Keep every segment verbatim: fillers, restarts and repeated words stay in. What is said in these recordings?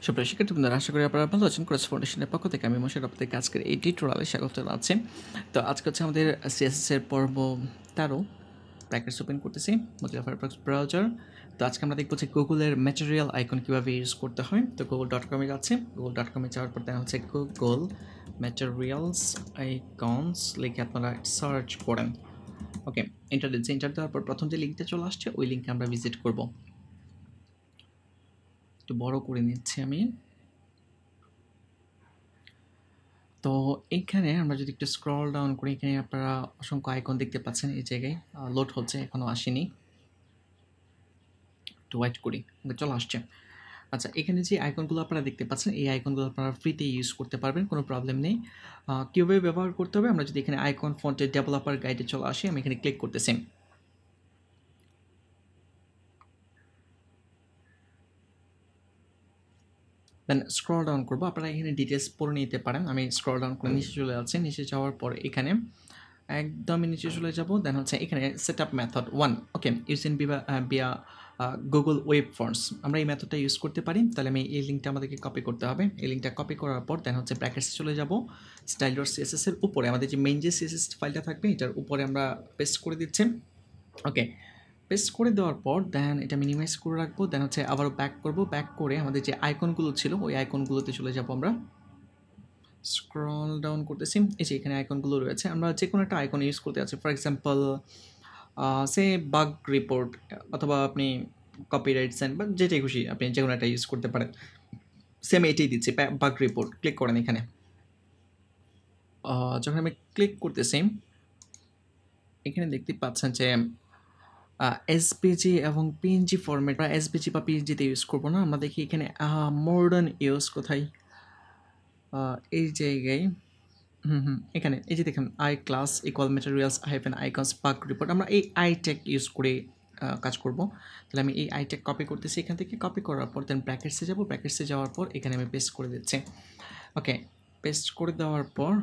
সুপ্রিয় শিক্ষার্থীবৃন্দরা, আশা করি আপনারা ভালো আছেন। ক্রস ফাউন্ডেশনের পক্ষ থেকে আমি মোশাররফ আপনাদেরকে আজকের এই টিউটোরিয়ালে স্বাগত জানাচ্ছি। তো আজকে হচ্ছে আমাদের সিএসএস এর পর্ব তেরো। ব্র্যাকেটস ওপেন করতেছি, মোজিলা ফায়ারফক্স ব্রাউজার। তো আজকে আমরা দেখবো যে গুগলের ম্যাটেরিয়াল আইকন কীভাবে ইউজ করতে হয়। তো গুগল ডট কমে যাচ্ছে, গুগল ডট কমে যাওয়ার পর দেখা হচ্ছে গুগল ম্যাটেরিয়ালস আইকনস লিখে আপনারা সার্চ করেন। ওকে, এন্টার দিচ্ছি। এন্টার দেওয়ার পর প্রথম যে লিঙ্কটা চলে আসছে ওই লিঙ্কে আমরা ভিজিট করব। একটু বড় করে নিচ্ছি আমি। তো এইখানে আমরা যদি একটু স্ক্রল ডাউন করি, এখানে আপনারা অসংখ্য আইকন দেখতে পাচ্ছেন। এই জায়গায় লোড হচ্ছে, এখনও আসেনি, একটু ওয়েট করি, চলে আসছে। আচ্ছা, এখানে যে আইকনগুলো আপনারা দেখতে পাচ্ছেন এই আইকনগুলো আপনারা ফ্রিতে ইউজ করতে পারবেন, কোনো প্রবলেম নেই। কীভাবে ব্যবহার করতে হবে, আমরা যদি এখানে আইকন ফন্টের ডেভেলপার গাইডে চলে আসি, আমি এখানে ক্লিক করতেছি। দেন স্ক্রল ডাউন করবো, আপনারা এখানে ডিটেলস পড়ে নিতে পারেন। আমি স্ক্রল ডাউন করে নিচে চলে যাচ্ছি। নিচে যাওয়ার পর এখানে একদমই নিচে চলে যাব। দেন হচ্ছে এখানে set up method one. Okay, use in বিয়া বিয়া গুগল ওয়েব ফর্মস, আমরা এই মেথডটা ইউজ করতে পারি। তাহলে আমি এই লিঙ্কটা আমাদেরকে কপি করতে হবে। এই লিঙ্কটা কপি করার পর দেন হচ্ছে ব্র্যাকেটসে চলে যাব। স্টাইল ডট সিএসএস এর উপরে আমাদের যে মেইন যে সিএসএস ফাইলটা থাকবে এটার উপরে আমরা পেস্ট করে দিচ্ছি। ওকে, পেস্ট করে দেওয়ার পর দেন এটা মিনিমাইজ করে রাখবো। দেন হচ্ছে আবারও ব্যাক করব। ব্যাক করে আমাদের যে আইকনগুলো ছিল ওই আইকনগুলোতে চলে যাব। আমরা স্ক্রল ডাউন করতেছি, এই যে এখানে আইকনগুলো রয়েছে। আমরা যে কোনো একটা আইকন ইউজ করতে আছি। For example say bug report, অথবা আপনি কপিরাইট সাইন বা যেটাই খুশি আপনি যে কোনো একটা ইউজ করতে পারেন। সেম এটাই দিচ্ছি, বাগ রিপোর্ট। ক্লিক করেন এখানে। যখন আমি ক্লিক করতেছি এখানে দেখতে পাচ্ছেন যে এসপিজি এবং পিএনজি ফরম্যাট, বা এসপিজি বা পিএনজিতে ইউজ করবো না। আমরা দেখি এখানে মডার্ন ইউজ কোথায়, এই জায়গায় হুম হুম এখানে এই যে দেখেন I class equal materials hyphen icons bug report, আমরা এই আই ট্যাগ ইউজ করে কাজ করব। তাহলে আমি এই আই ট্যাগ কপি করতেছি। এখান থেকে কপি করার পর দেন ব্র্যাকেটসে যাব। ব্র্যাকেটসে যাওয়ার পর এখানে আমি পেস্ট করে দিচ্ছি। ওকে, পেস্ট করে দেওয়ার পর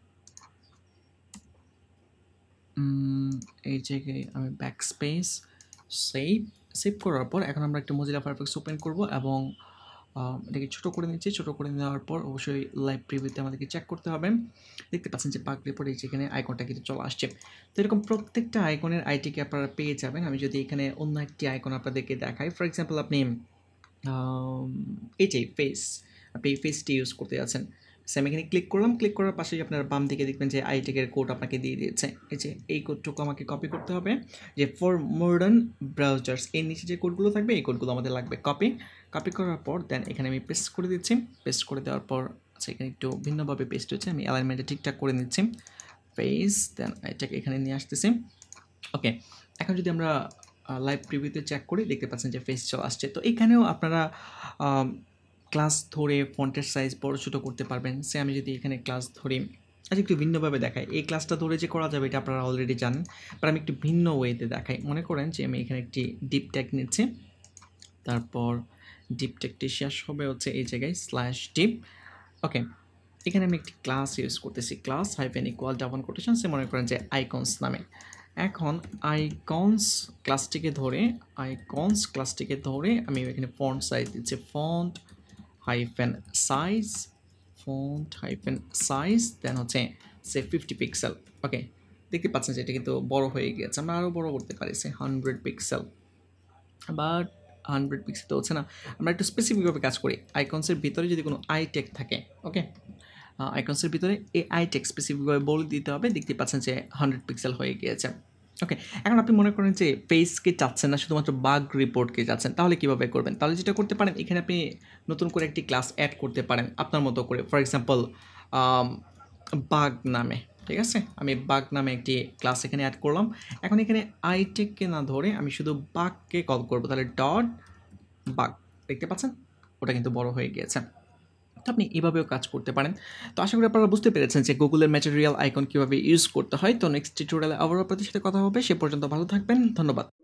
এই জায়গায় আমি ব্যাক স্পেস সেভ সেভ করার পর এখন আমরা একটা মোজিলা ফায়ারফক্স ওপেন করব এবং এটাকে ছোটো করে নিচ্ছি। ছোটো করে নেওয়ার পর অবশ্যই লাইভ প্রিভিউতে আমাদেরকে চেক করতে হবে। দেখতে পাচ্ছেন যে বাগ রিপোর্ট এই যেখানে আইকনটা কিন্তু চলে আসছে। তো এরকম প্রত্যেকটা আইকনের আইটিকে আপনারা পেয়ে যাবেন। আমি যদি এখানে অন্য একটি আইকন আপনাদেরকে দেখাই, ফর এক্সাম্পল আপনি এটাই ফেস, আপনি এই ফেসটি ইউজ করতে যাচ্ছেন। সে আমি এখানে ক্লিক করলাম। ক্লিক করার পাশে আপনার বাম দিকে দেখবেন যে আইটেকের কোড আপনাকে দিয়ে দিয়েছে। এই যে এই কোডটুকু আমাকে কপি করতে হবে, যে ফর মডার্ন ব্রাউজার্স, এর নিচে যে কোডগুলো থাকবে এই কোডগুলো আমাদের লাগবে। কপি কপি করার পর দেন এখানে আমি পেস্ট করে দিচ্ছি। পেস্ট করে দেওয়ার পর আচ্ছা এখানে একটু ভিন্নভাবে পেস্ট হচ্ছে, আমি অ্যালাইনমেন্টে ঠিকঠাক করে নিচ্ছি। পেজ দেন এটাকে এখানে নিয়ে আসতেছি। ওকে, এখন যদি আমরা লাইভ প্রিভিউতে চেক করি দেখতে পাচ্ছেন যে ফেস চলে আসছে। তো এখানেও আপনারা ক্লাস ধরে ফন্টের সাইজ বড় ছোটো করতে পারবেন। সে আমি যদি এখানে ক্লাস ধরি, আচ্ছা একটু ভিন্নভাবে দেখাই। এই ক্লাসটা ধরে যে করা যাবে এটা আপনারা অলরেডি জানেন, বাট আমি একটু ভিন্ন ওয়েতে দেখাই। মনে করেন যে আমি এখানে একটি ডিপ ট্যাগ নিচ্ছি, তারপর ডিপ ট্যাগটি শেষ হবে হচ্ছে এই জায়গায় স্ল্যাশ ডিপ। ওকে, এখানে আমি একটি ক্লাস ইউজ করতেছি, class hyphen equal double quotation, say মনে করেন যে আইকনস নামে। এখন আইকনস ক্লাসটিকে ধরে আইকনস ক্লাসটিকে ধরে আমি এখানে ফন্ট সাইজ দিচ্ছি, font hyphen size font hyphen size then হচ্ছে সে ফিফটি পিক্সেল। ওকে, দেখতে পাচ্ছেন যে এটা কিন্তু বড় হয়ে গিয়েছে। আমরা আরও বড় করতে পারি, say hundred pixel, but hundred pixel তো হচ্ছে না। আমরা একটু স্পেসিফিকভাবে কাজ করি। আইকনসের ভিতরে যদি কোনো আই ট্যাগ থাকে, ওকে, আইকনসের ভিতরে এই আই ট্যাগ স্পেসিফিকভাবে বলে দিতে হবে। দেখতে পাচ্ছেন যে হান্ড্রেড পিক্সেল হয়ে গিয়েছে। ওকে, এখন আপনি মনে করেন যে ফেসকে চাচ্ছেন না, শুধুমাত্র বাগ রিপোর্টকে চাচ্ছেন, তাহলে কীভাবে করবেন? তাহলে যেটা করতে পারেন, এখানে আপনি নতুন করে একটি ক্লাস অ্যাড করতে পারেন আপনার মতো করে। ফর এক্সাম্পল বাগ নামে, ঠিক আছে, আমি বাগ নামে একটি ক্লাস এখানে অ্যাড করলাম। এখন এখানে আইটেককে না ধরে আমি শুধু বাগকে কল করবো, তাহলে ডট বাগ। দেখতে পাচ্ছেন ওটা কিন্তু বড় হয়ে গিয়েছে। তো আপনি এভাবেও কাজ করতে পারেন। তো আশা করি আপনারা বুঝতে পেরেছেন যে গুগলের ম্যাটেরিয়াল আইকন কীভাবে ইউজ করতে হয়। তো নেক্সট টিউটোরিয়ালে আবার আপনাদের সাথে কথা হবে। সে পর্যন্ত ভালো থাকবেন, ধন্যবাদ।